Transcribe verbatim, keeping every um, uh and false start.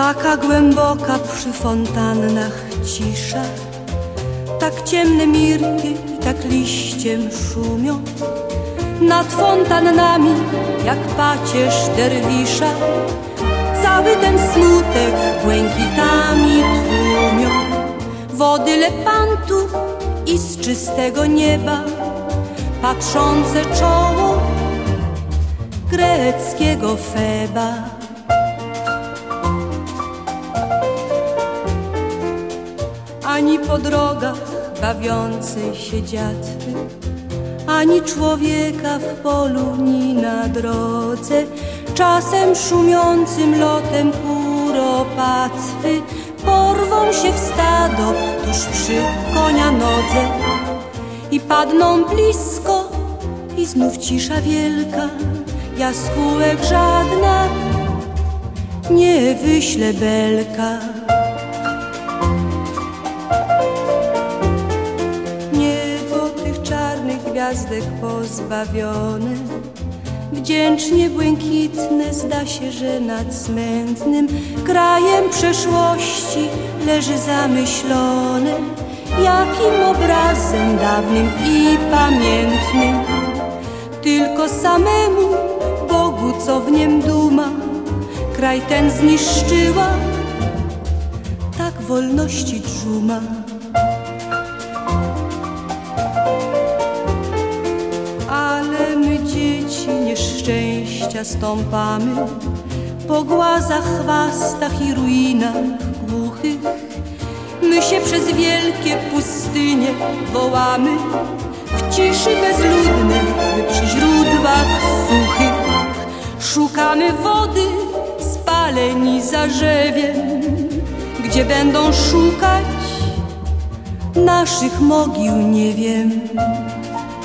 Taka głęboka przy fontannach cisza, tak ciemne mirki i tak liściem szumią nad fontannami, jak pacierz derwisza. Cały ten smutek błękitami tłumią wody Lepantu i z czystego nieba patrzące czoło greckiego Feba. Ani po drogach bawiącej się dziatwy, ani człowieka w polu, ni na drodze, czasem szumiącym lotem kuropatwy porwą się w stado tuż przy konia nodze i padną blisko i znów cisza wielka, jaskółek żadna nie wyśle belka. Gwiazdek pozbawione, wdzięcznie błękitne, zda się, że nad smętnym krajem przeszłości leży zamyślone, jakim obrazem dawnym i pamiętnym. Tylko samemu Bogu, co w niem duma, kraj ten zniszczyła tak wolności dżuma. Nieszczęścia stąpamy po głazach, chwastach i ruinach głuchych. My się przez wielkie pustynie wołamy, w ciszy bezludnej, my przy źródłach suchych szukamy wody, spaleni zarzewiem, gdzie będą szukać naszych mogił, nie wiem.